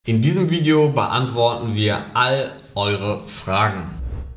In diesem Video beantworten wir all eure Fragen.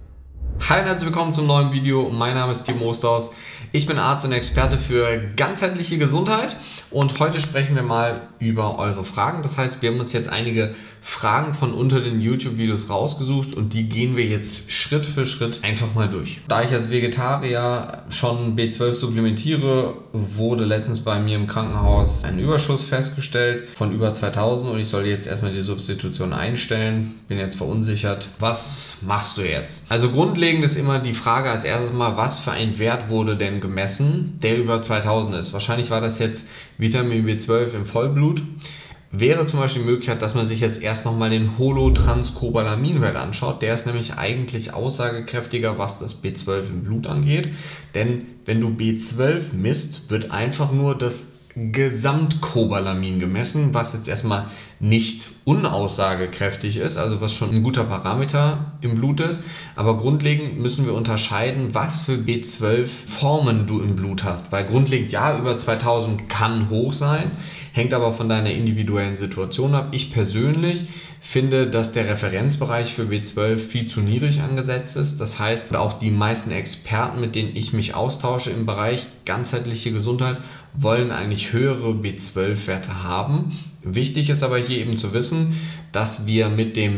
Hi und herzlich willkommen zum neuen Video. Mein Name ist Timo Osterhaus. Ich bin Arzt und Experte für ganzheitliche Gesundheit und heute sprechen wir mal über eure Fragen. Das heißt, wir haben uns jetzt einige Fragen von unter den YouTube-Videos rausgesucht und die gehen wir jetzt Schritt für Schritt einfach mal durch. Da ich als Vegetarier schon B12 supplementiere, wurde letztens bei mir im Krankenhaus ein Überschuss festgestellt von über 2000 und ich soll jetzt erstmal die Substitution einstellen. Bin jetzt verunsichert. Was machst du jetzt? Also grundlegend ist immer die Frage als erstes mal, was für ein Wert wurde denn gemessen, der über 2000 ist? Wahrscheinlich war das jetzt Vitamin B12 im Vollblut. Wäre zum Beispiel die Möglichkeit, dass man sich jetzt erst nochmal den Holotranscobalaminwert anschaut. Der ist nämlich eigentlich aussagekräftiger, was das B12 im Blut angeht. Denn wenn du B12 misst, wird einfach nur das Gesamtcobalamin gemessen, was jetzt erstmal nicht unaussagekräftig ist, also was schon ein guter Parameter im Blut ist. Aber grundlegend müssen wir unterscheiden, was für B12-Formen du im Blut hast. Weil grundlegend, ja, über 2000 kann hoch sein, hängt aber von deiner individuellen Situation ab. Ich persönlich finde, dass der Referenzbereich für B12 viel zu niedrig angesetzt ist. Das heißt, auch die meisten Experten, mit denen ich mich austausche im Bereich ganzheitliche Gesundheit, wollen eigentlich höhere B12-Werte haben. Wichtig ist aber hier eben zu wissen, dass wir mit dem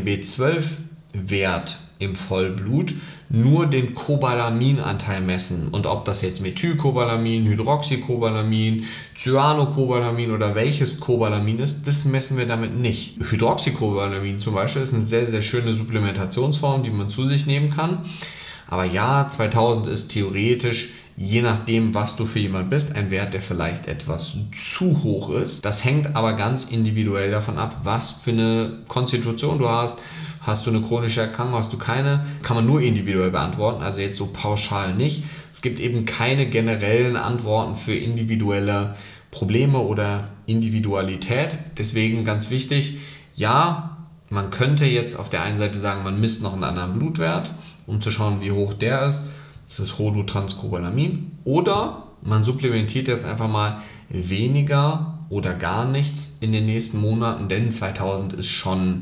B12-Wert im Vollblut nur den Cobalaminanteil messen. Und ob das jetzt Methylcobalamin, Hydroxycobalamin, Cyanocobalamin oder welches Cobalamin ist, das messen wir damit nicht. Hydroxycobalamin zum Beispiel ist eine sehr, sehr schöne Supplementationsform, die man zu sich nehmen kann. Aber ja, 2000 ist theoretisch, je nachdem, was du für jemand bist, ein Wert, der vielleicht etwas zu hoch ist. Das hängt aber ganz individuell davon ab, was für eine Konstitution du hast. Hast du eine chronische Erkrankung, hast du keine? Kann man nur individuell beantworten, also jetzt so pauschal nicht. Es gibt eben keine generellen Antworten für individuelle Probleme oder Individualität. Deswegen ganz wichtig, ja, man könnte jetzt auf der einen Seite sagen, man misst noch einen anderen Blutwert, um zu schauen, wie hoch der ist. Das ist Holotranscobalamin. Oder man supplementiert jetzt einfach mal weniger oder gar nichts in den nächsten Monaten, denn 2000 ist schon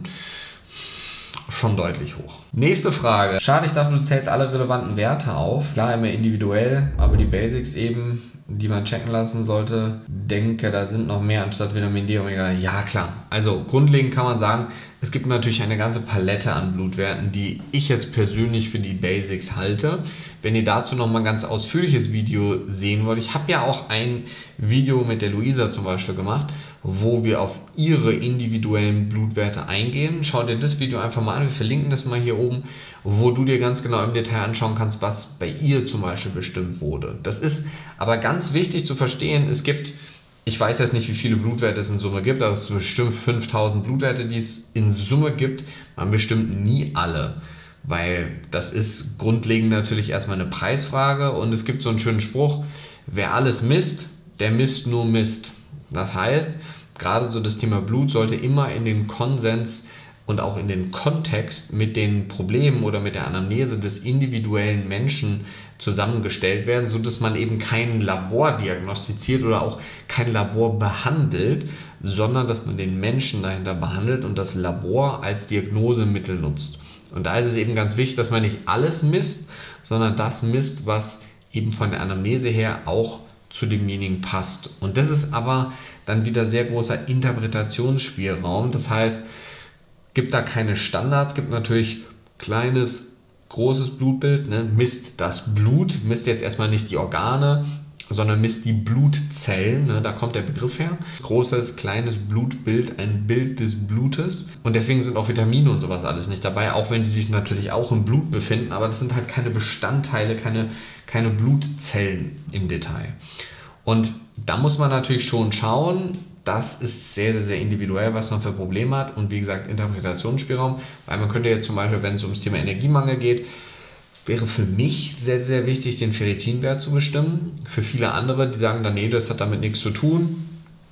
deutlich hoch. Nächste Frage. Schade, ich dachte, du zählst alle relevanten Werte auf. Klar, immer individuell, aber die Basics eben, die man checken lassen sollte. Denke, da sind noch mehr anstatt Vitamin D, Omega. Ja, klar. Also grundlegend kann man sagen, es gibt natürlich eine ganze Palette an Blutwerten, die ich jetzt persönlich für die Basics halte. Wenn ihr dazu noch mal ein ganz ausführliches Video sehen wollt, ich habe ja auch ein Video mit der Luisa zum Beispiel gemacht, wo wir auf ihre individuellen Blutwerte eingehen. Schau dir das Video einfach mal an, wir verlinken das mal hier oben, wo du dir ganz genau im Detail anschauen kannst, was bei ihr zum Beispiel bestimmt wurde. Das ist aber ganz wichtig zu verstehen, es gibt, ich weiß jetzt nicht, wie viele Blutwerte es in Summe gibt, aber es sind bestimmt 5000 Blutwerte, die es in Summe gibt. Man bestimmt nie alle, weil das ist grundlegend natürlich erstmal eine Preisfrage und es gibt so einen schönen Spruch, wer alles misst, der misst nur Mist. Das heißt, gerade so das Thema Blut sollte immer in den Konsens und auch in den Kontext mit den Problemen oder mit der Anamnese des individuellen Menschen zusammengestellt werden, sodass man eben kein Labor diagnostiziert oder auch kein Labor behandelt, sondern dass man den Menschen dahinter behandelt und das Labor als Diagnosemittel nutzt. Und da ist es eben ganz wichtig, dass man nicht alles misst, sondern das misst, was eben von der Anamnese her auch zu demjenigen passt. Und das ist aber dann wieder sehr großer Interpretationsspielraum. Das heißt, gibt da keine Standards, gibt natürlich kleines, großes Blutbild, ne? Misst das Blut, misst jetzt erstmal nicht die Organe, sondern misst die Blutzellen, ne? Da kommt der Begriff her. Großes, kleines Blutbild, ein Bild des Blutes. Und deswegen sind auch Vitamine und sowas alles nicht dabei, auch wenn die sich natürlich auch im Blut befinden, aber das sind halt keine Bestandteile, keine Blutzellen im Detail. Und da muss man natürlich schon schauen, das ist sehr, sehr, sehr individuell, was man für Probleme hat und wie gesagt Interpretationsspielraum, weil man könnte jetzt zum Beispiel, wenn es ums Thema Energiemangel geht, wäre für mich sehr, sehr wichtig, den Ferritinwert zu bestimmen. Für viele andere, die sagen dann, nee, das hat damit nichts zu tun.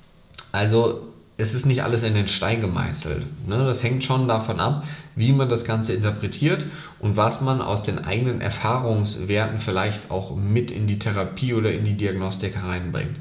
Also es ist nicht alles in den Stein gemeißelt. Ne? Das hängt schon davon ab, wie man das Ganze interpretiert und was man aus den eigenen Erfahrungswerten vielleicht auch mit in die Therapie oder in die Diagnostik hereinbringt.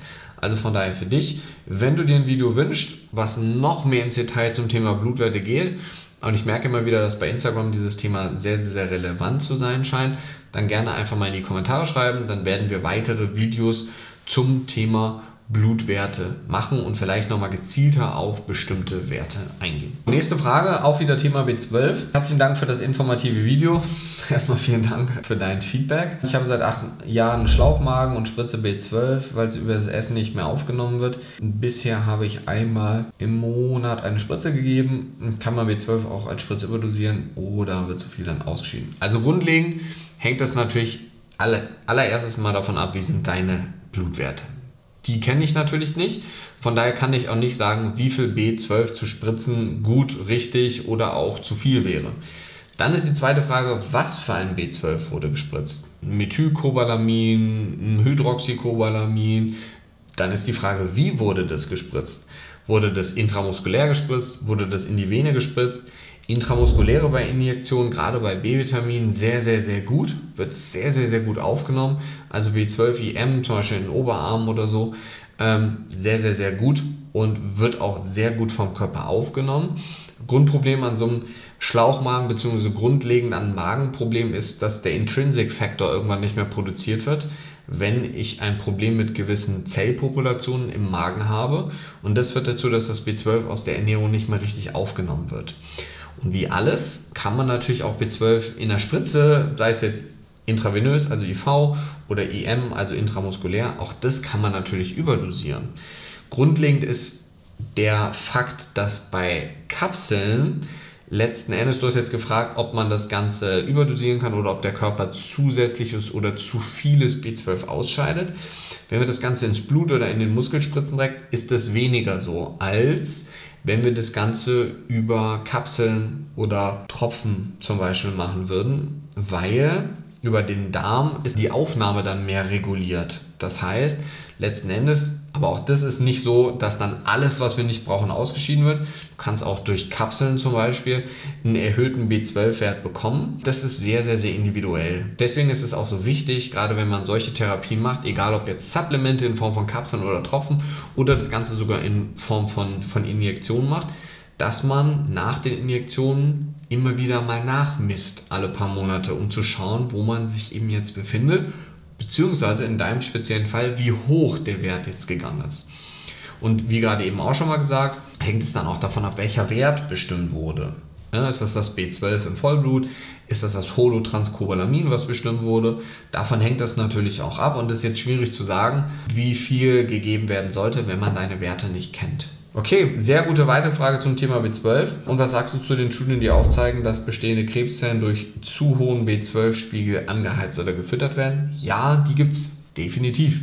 Also von daher für dich, wenn du dir ein Video wünschst, was noch mehr ins Detail zum Thema Blutwerte geht, und ich merke immer wieder, dass bei Instagram dieses Thema sehr, sehr, sehr relevant zu sein scheint, dann gerne einfach mal in die Kommentare schreiben, dann werden wir weitere Videos zum Thema Blutwerte machen und vielleicht nochmal gezielter auf bestimmte Werte eingehen. Nächste Frage, auch wieder Thema B12. Herzlichen Dank für das informative Video. Erstmal vielen Dank für dein Feedback. Ich habe seit 8 Jahren einen Schlauchmagen und spritze B12, weil es über das Essen nicht mehr aufgenommen wird. Bisher habe ich einmal im Monat eine Spritze gegeben. Kann man B12 auch als Spritze überdosieren oder wird zu viel dann ausgeschieden? Also grundlegend hängt das natürlich allererstes mal davon ab, wie sind deine Blutwerte. Die kenne ich natürlich nicht, von daher kann ich auch nicht sagen, wie viel B12 zu spritzen gut, richtig oder auch zu viel wäre. Dann ist die zweite Frage, was für ein B12 wurde gespritzt? Ein Methylcobalamin, ein Hydroxycobalamin. Dann ist die Frage, wie wurde das gespritzt? Wurde das intramuskulär gespritzt? Wurde das in die Vene gespritzt? Intramuskuläre bei Injektionen, gerade bei B-Vitaminen, sehr, sehr, sehr gut. Wird sehr, sehr, sehr gut aufgenommen. Also B12 IM, zum Beispiel in den Oberarmen oder so, sehr, sehr, sehr gut und wird auch sehr gut vom Körper aufgenommen. Grundproblem an so einem Schlauchmagen bzw. grundlegend an Magenproblem ist, dass der Intrinsic Factor irgendwann nicht mehr produziert wird, wenn ich ein Problem mit gewissen Zellpopulationen im Magen habe. Und das führt dazu, dass das B12 aus der Ernährung nicht mehr richtig aufgenommen wird. Und wie alles kann man natürlich auch B12 in der Spritze, sei es jetzt intravenös, also IV, oder IM, also intramuskulär, auch das kann man natürlich überdosieren. Grundlegend ist der Fakt, dass bei Kapseln letzten Endes, du hast jetzt gefragt, ob man das Ganze überdosieren kann oder ob der Körper zusätzliches oder zu vieles B12 ausscheidet. Wenn wir das Ganze ins Blut oder in den Muskel spritzen direkt, ist das weniger so, als wenn wir das Ganze über Kapseln oder Tropfen zum Beispiel machen würden, weil über den Darm ist die Aufnahme dann mehr reguliert. Das heißt, letzten Endes, aber auch das ist nicht so, dass dann alles, was wir nicht brauchen, ausgeschieden wird. Du kannst auch durch Kapseln zum Beispiel einen erhöhten B12-Wert bekommen. Das ist sehr, sehr, sehr individuell. Deswegen ist es auch so wichtig, gerade wenn man solche Therapien macht, egal ob jetzt Supplemente in Form von Kapseln oder Tropfen oder das Ganze sogar in Form von Injektionen macht, dass man nach den Injektionen immer wieder mal nachmisst, alle paar Monate, um zu schauen, wo man sich eben jetzt befindet, beziehungsweise in deinem speziellen Fall, wie hoch der Wert jetzt gegangen ist. Und wie gerade eben auch schon mal gesagt, hängt es dann auch davon ab, welcher Wert bestimmt wurde. Ja, ist das B12 im Vollblut? Ist das Holotranscobalamin, was bestimmt wurde? Davon hängt das natürlich auch ab und es ist jetzt schwierig zu sagen, wie viel gegeben werden sollte, wenn man deine Werte nicht kennt. Okay, sehr gute weitere Frage zum Thema B12. Und was sagst du zu den Studien, die aufzeigen, dass bestehende Krebszellen durch zu hohen B12-Spiegel angeheizt oder gefüttert werden? Ja, die gibt es definitiv.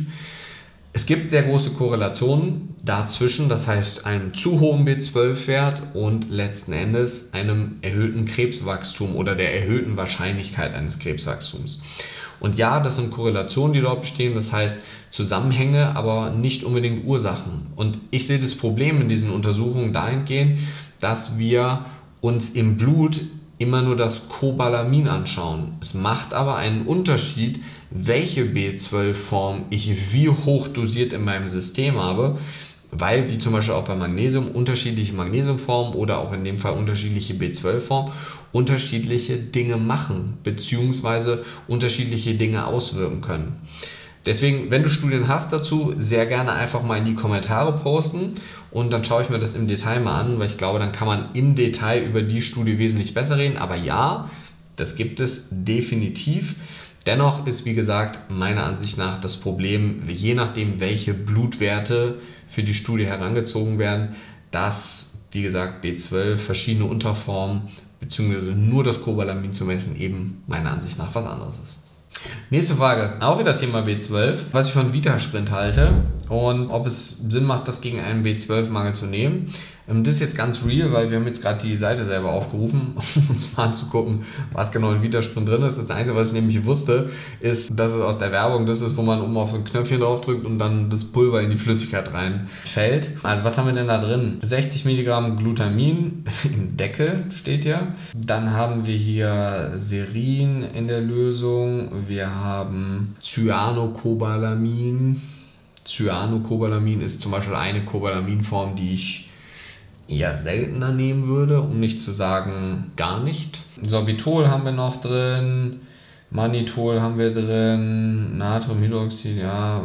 Es gibt sehr große Korrelationen dazwischen, das heißt einem zu hohen B12-Wert und letzten Endes einem erhöhten Krebswachstum oder der erhöhten Wahrscheinlichkeit eines Krebswachstums. Und ja, das sind Korrelationen, die dort bestehen, das heißt Zusammenhänge, aber nicht unbedingt Ursachen. Und ich sehe das Problem in diesen Untersuchungen dahingehend, dass wir uns im Blut immer nur das Cobalamin anschauen. Es macht aber einen Unterschied, welche B12-Form ich wie hoch dosiert in meinem System habe, weil, wie zum Beispiel auch bei Magnesium, unterschiedliche Magnesiumformen oder auch in dem Fall unterschiedliche B12-Formen unterschiedliche Dinge machen bzw. unterschiedliche Dinge auswirken können. Deswegen, wenn du Studien hast dazu, sehr gerne einfach mal in die Kommentare posten und dann schaue ich mir das im Detail mal an, weil ich glaube, dann kann man im Detail über die Studie wesentlich besser reden. Aber ja, das gibt es definitiv. Dennoch ist, wie gesagt, meiner Ansicht nach das Problem, je nachdem, welche Blutwerte für die Studie herangezogen werden, dass, wie gesagt, B12 verschiedene Unterformen bzw. nur das Cobalamin zu messen eben meiner Ansicht nach was anderes ist. Nächste Frage, auch wieder Thema B12, was ich von Vitasprint halte und ob es Sinn macht, das gegen einen B12-Mangel zu nehmen. Das ist jetzt ganz real, weil wir haben jetzt gerade die Seite selber aufgerufen, um uns mal anzugucken, was genau in Vitasprint drin ist. Das Einzige, was ich nämlich wusste, ist, dass es aus der Werbung das ist, wo man oben auf so ein Knöpfchen drauf drückt und dann das Pulver in die Flüssigkeit reinfällt. Also was haben wir denn da drin? 60 Milligramm Glutamin im Deckel steht ja. Dann haben wir hier Serin in der Lösung. Wir haben Cyanocobalamin. Cyanocobalamin ist zum Beispiel eine Cobalaminform, die ich eher seltener nehmen würde, um nicht zu sagen gar nicht. Sorbitol haben wir noch drin, Mannitol haben wir drin, Natriumhydroxid, ja,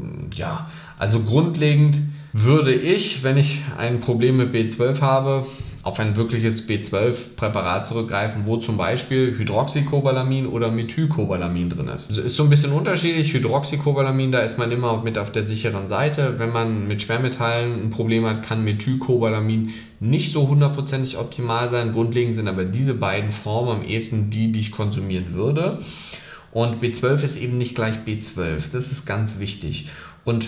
also grundlegend würde ich, wenn ich ein Problem mit B12 habe, auf ein wirkliches B12-Präparat zurückgreifen, wo zum Beispiel Hydroxycobalamin oder Methylcobalamin drin ist. Also ist so ein bisschen unterschiedlich. Hydroxycobalamin, da ist man immer mit auf der sicheren Seite. Wenn man mit Schwermetallen ein Problem hat, kann Methylcobalamin nicht so hundertprozentig optimal sein. Grundlegend sind aber diese beiden Formen am ehesten die ich konsumieren würde. Und B12 ist eben nicht gleich B12. Das ist ganz wichtig. Und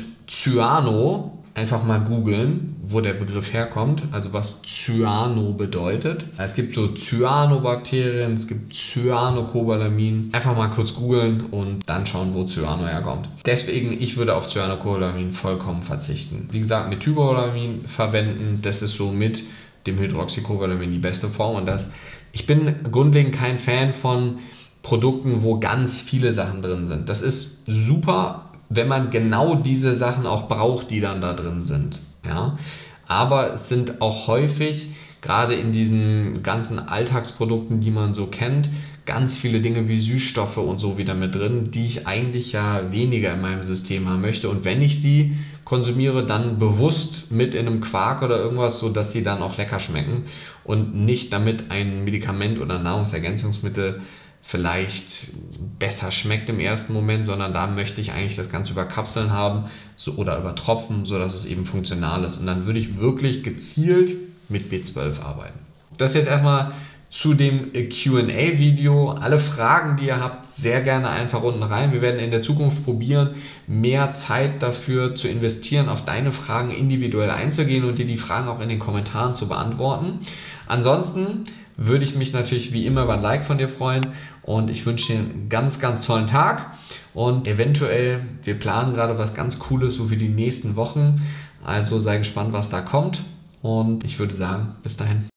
Cyano, einfach mal googeln, wo der Begriff herkommt, also was Cyano bedeutet. Es gibt so Cyanobakterien, es gibt Cyanocobalamin. Einfach mal kurz googeln und dann schauen, wo Cyano herkommt. Deswegen, ich würde auf Cyanocobalamin vollkommen verzichten. Wie gesagt, Methylcobalamin verwenden, das ist so mit dem Hydroxycobalamin die beste Form. Und ich bin grundlegend kein Fan von Produkten, wo ganz viele Sachen drin sind. Das ist super, wenn man genau diese Sachen auch braucht, die dann da drin sind. Ja? Aber es sind auch häufig, gerade in diesen ganzen Alltagsprodukten, die man so kennt, ganz viele Dinge wie Süßstoffe und so wieder mit drin, die ich eigentlich ja weniger in meinem System haben möchte. Und wenn ich sie konsumiere, dann bewusst mit in einem Quark oder irgendwas, sodass sie dann auch lecker schmecken und nicht damit ein Medikament oder Nahrungsergänzungsmittel vielleicht besser schmeckt im ersten Moment, sondern da möchte ich eigentlich das Ganze über Kapseln haben oder über Tropfen, sodass es eben funktional ist. Und dann würde ich wirklich gezielt mit B12 arbeiten. Das jetzt erstmal zu dem Q&A-Video. Alle Fragen, die ihr habt, sehr gerne einfach unten rein. Wir werden in der Zukunft probieren, mehr Zeit dafür zu investieren, auf deine Fragen individuell einzugehen und dir die Fragen auch in den Kommentaren zu beantworten. Ansonsten würde ich mich natürlich wie immer über ein Like von dir freuen und ich wünsche dir einen ganz, ganz tollen Tag und eventuell, wir planen gerade was ganz Cooles so für die nächsten Wochen, also sei gespannt, was da kommt und ich würde sagen, bis dahin.